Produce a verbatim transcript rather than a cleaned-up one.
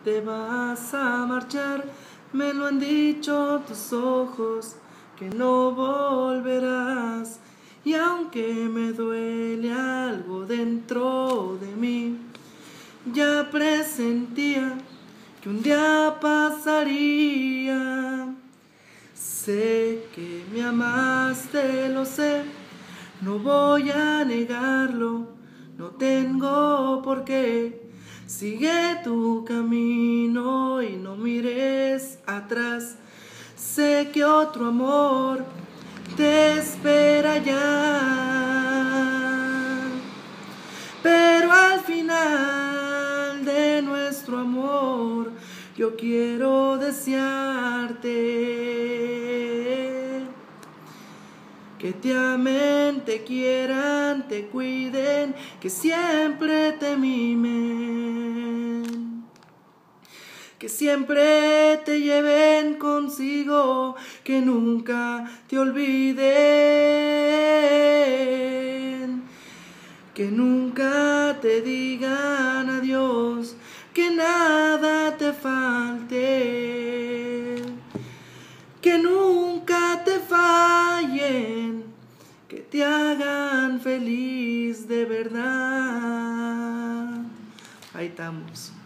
te vas a marchar, me lo han dicho tus ojos, que no volverás. Y aunque me duele algo dentro de mí, ya presentía que un día pasaría. Sé que me amaste, lo sé, no voy a negarlo, no tengo por qué. Sigue tu camino y no mires atrás. Sé que otro amor te espera ya, pero al final de nuestro amor yo quiero desearte que te amen, te quieran, te cuiden, que siempre te mimen, que siempre te lleven consigo, que nunca te olviden, que nunca te digan adiós, que nada te falte, que nunca te fallen, que te hagan feliz de verdad. Ahí estamos.